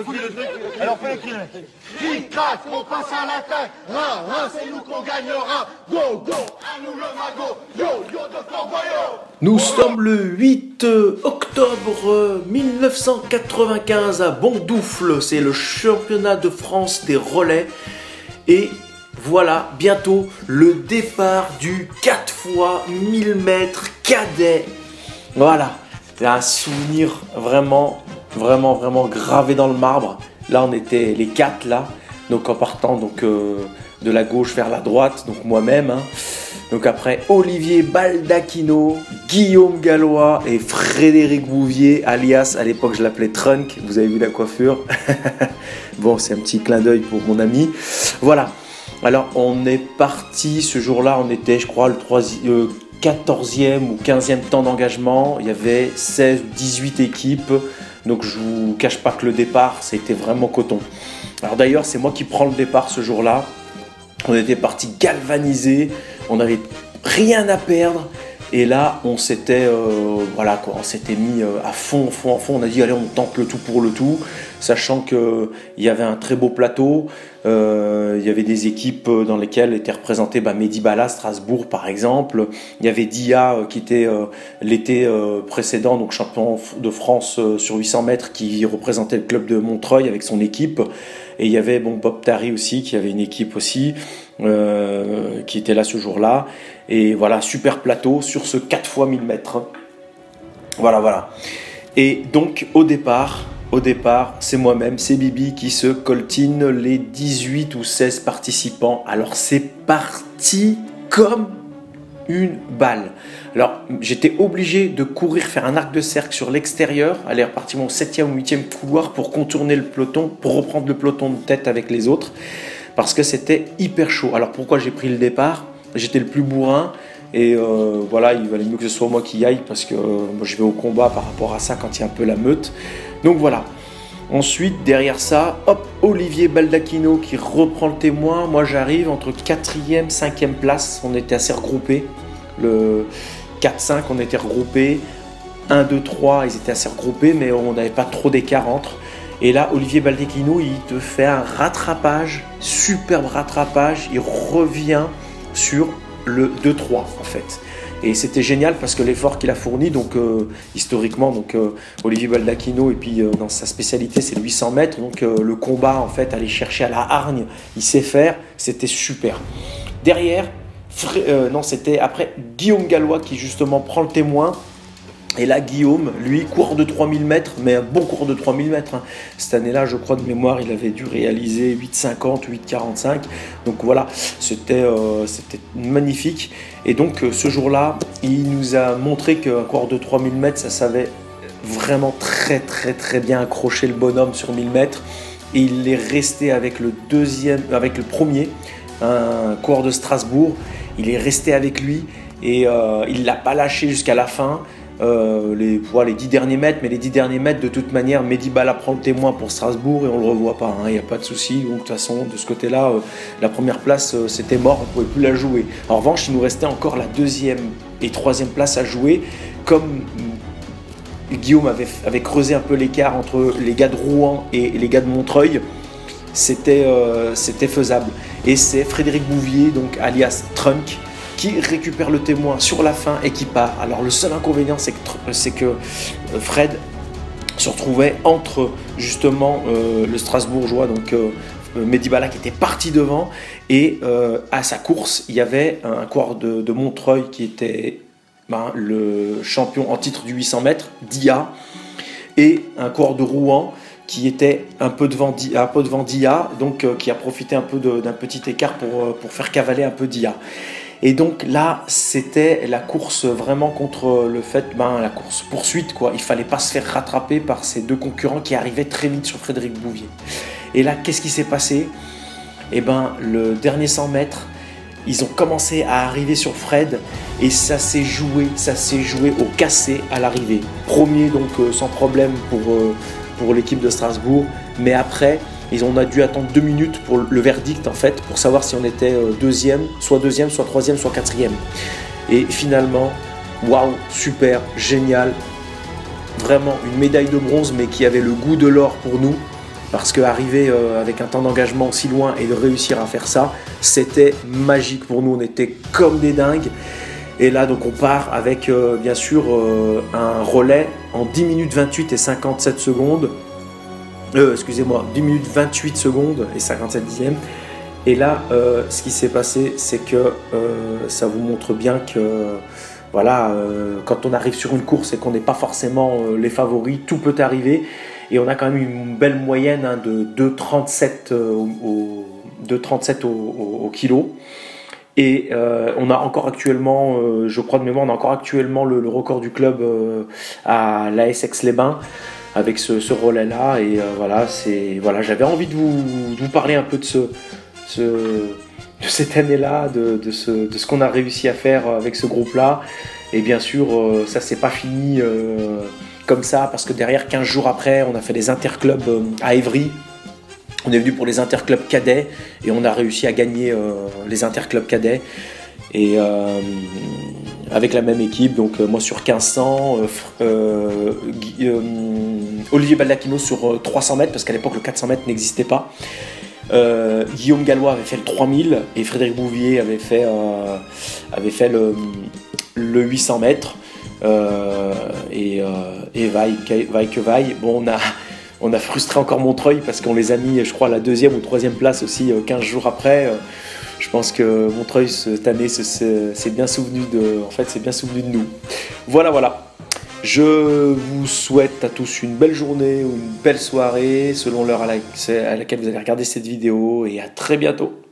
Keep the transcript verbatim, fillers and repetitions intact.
Alors fais écrire. Qui craque, on passe à l'attaque. Ra, ra, c'est nous qu'on gagnera. Go, go, à nous le magot. Yo, yo, docteur Boyo. Nous sommes le huit octobre mille neuf cent quatre-vingt-quinze à Bondoufle. C'est le championnat de France des relais. Et voilà, bientôt le départ du quatre fois mille mètres cadet. Voilà, c'est un souvenir vraiment, vraiment, vraiment gravé dans le marbre. Là, on était les quatre là, donc en partant donc, euh, de la gauche vers la droite, donc moi-même. Hein. Donc après, Olivier Baldacchino, Guillaume Gallois et Frédéric Bouvier, alias, à l'époque je l'appelais Trunk, vous avez vu la coiffure. Bon, c'est un petit clin d'œil pour mon ami. Voilà, alors on est parti, ce jour-là, on était, je crois, le troisième, quatorzième ou quinzième temps d'engagement. Il y avait seize ou dix-huit équipes. Donc je ne vous cache pas que le départ, c'était vraiment coton. Alors d'ailleurs, c'est moi qui prends le départ ce jour-là. On était parti galvanisé, on n'avait rien à perdre. Et là, on s'était euh, voilà quoi, on s'était mis euh, à fond, fond, à fond. On a dit allez, on tente le tout pour le tout, sachant qu'il y avait un très beau plateau. Euh, il y avait des équipes dans lesquelles étaient représentées bah, Mehdi Bala, Strasbourg par exemple. Il y avait Dia euh, qui était euh, l'été euh, précédent, donc champion de France euh, sur huit cents mètres, qui représentait le club de Montreuil avec son équipe. Et il y avait bon, Bob Tari aussi, qui avait une équipe aussi, euh, qui était là ce jour-là. Et voilà, super plateau sur ce quatre fois mille mètres. Voilà, voilà. Et donc, au départ, au départ, c'est moi-même, c'est Bibi qui se coltine les dix-huit ou seize participants. Alors, c'est parti comme une balle. Alors, j'étais obligé de courir, faire un arc de cercle sur l'extérieur, aller repartir mon septième ou huitième couloir pour contourner le peloton, pour reprendre le peloton de tête avec les autres, parce que c'était hyper chaud. Alors, pourquoi j'ai pris le départ ? J'étais le plus bourrin et euh, voilà, il valait mieux que ce soit moi qui y aille parce que euh, moi je vais au combat par rapport à ça quand il y a un peu la meute. Donc voilà. Ensuite, derrière ça, hop, Olivier Baldacchino qui reprend le témoin. Moi j'arrive entre quatrième, cinquième place. On était assez regroupés. Le quatre cinq, on était regroupés. un, deux, trois, ils étaient assez regroupés, mais on n'avait pas trop d'écart entre. Et là, Olivier Baldacchino, il te fait un rattrapage, superbe rattrapage. Il revient sur le deux trois en fait. Et c'était génial parce que l'effort qu'il a fourni, donc euh, historiquement, donc euh, Olivier Baldacchino, et puis euh, dans sa spécialité, c'est le huit cents mètres, donc euh, le combat, en fait, aller chercher à la hargne, il sait faire, c'était super. Derrière, euh, non, c'était après Guillaume Gallois qui justement prend le témoin. Et là, Guillaume, lui, court de trois mille mètres, mais un bon cours de trois mille mètres. Hein. Cette année-là, je crois de mémoire, il avait dû réaliser huit cinquante, huit quarante-cinq. Donc voilà, c'était euh, magnifique. Et donc, euh, ce jour-là, il nous a montré qu'un cours de trois mille mètres, ça savait vraiment très, très, très bien accrocher le bonhomme sur mille mètres. Et il est resté avec le deuxième, avec le premier, un cours de Strasbourg. Il est resté avec lui et euh, il ne l'a pas lâché jusqu'à la fin. Euh, les, voilà, les dix derniers mètres, mais les dix derniers mètres, de toute manière, Mehdi Bala prend le témoin pour Strasbourg et on ne le revoit pas, il hein, n'y a pas de souci. Donc, de toute façon, de ce côté-là, euh, la première place, euh, c'était mort, on ne pouvait plus la jouer. En revanche, il nous restait encore la deuxième et troisième place à jouer. Comme Guillaume avait, avait creusé un peu l'écart entre les gars de Rouen et les gars de Montreuil, c'était euh, c'était faisable. Et c'est Frédéric Bouvier, donc alias Trunk, qui récupère le témoin sur la fin et qui part. Alors le seul inconvénient, c'est que, c'est que Fred se retrouvait entre justement euh, le Strasbourgeois, donc euh, Mehdi Bala qui était parti devant, et euh, à sa course, il y avait un coureur de, de Montreuil qui était ben, le champion en titre du huit cents mètres, Dia, et un coureur de Rouen qui était un peu devant, un peu devant Dia, donc euh, qui a profité un peu d'un petit écart pour, pour faire cavaler un peu Dia. Et donc là, c'était la course vraiment contre le fait, ben, la course poursuite quoi. Il fallait pas se faire rattraper par ces deux concurrents qui arrivaient très vite sur Frédéric Bouvier. Et là, qu'est-ce qui s'est passé? Eh ben, le dernier cent mètres, ils ont commencé à arriver sur Fred et ça s'est joué, ça s'est joué au cassé à l'arrivée. Premier donc euh, sans problème pour euh, pour l'équipe de Strasbourg, mais après. Ils ont dû attendre deux minutes pour le verdict en fait, pour savoir si on était deuxième, soit deuxième, soit troisième, soit quatrième. Et finalement, waouh, super, génial, vraiment une médaille de bronze, mais qui avait le goût de l'or pour nous. parce qu'arriver euh, avec un temps d'engagement si loin et de réussir à faire ça, c'était magique pour nous, on était comme des dingues. Et là donc on part avec euh, bien sûr euh, un relais en dix minutes vingt-huit et cinquante-sept secondes, euh, excusez-moi, dix minutes vingt-huit secondes et cinquante-sept dixièmes. Et là euh, ce qui s'est passé, c'est que euh, ça vous montre bien que voilà, euh, quand on arrive sur une course et qu'on n'est pas forcément euh, les favoris, tout peut arriver. Et on a quand même une belle moyenne hein, de deux trente-sept euh, au, au, au, au kilo. Et euh, on a encore actuellement, euh, je crois de mémoire, on a encore actuellement le, le record du club euh, à l'A S Aix-les-Bains avec ce, ce relais-là. Et euh, voilà, c'est voilà, j'avais envie de vous, de vous parler un peu de ce, ce de cette année-là, de, de ce, de ce qu'on a réussi à faire avec ce groupe-là. Et bien sûr, euh, ça c'est pas fini euh, comme ça, parce que derrière, quinze jours après, on a fait des interclubs euh, à Évry. On est venu pour les interclubs cadets et on a réussi à gagner euh, les interclubs cadets et euh, avec la même équipe. Donc euh, moi sur quinze cents, euh, euh, euh, Olivier Baldacchino sur euh, trois cents mètres parce qu'à l'époque le quatre cents mètres n'existait pas. Euh, Guillaume Gallois avait fait le trois mille et Frédéric Bouvier avait fait, euh, avait fait le, le huit cents mètres. Euh, et, euh, et vaille, vaille que vaille. Bon, on a, on a frustré encore Montreuil parce qu'on les a mis, je crois, à la deuxième ou troisième place aussi quinze jours après. Euh, je pense que Montreuil cette année s'est bien souvenu de, en fait, c'est bien souvenu de nous. Voilà, voilà. Je vous souhaite à tous une belle journée ou une belle soirée selon l'heure à, la, à laquelle vous allez regarder cette vidéo et à très bientôt.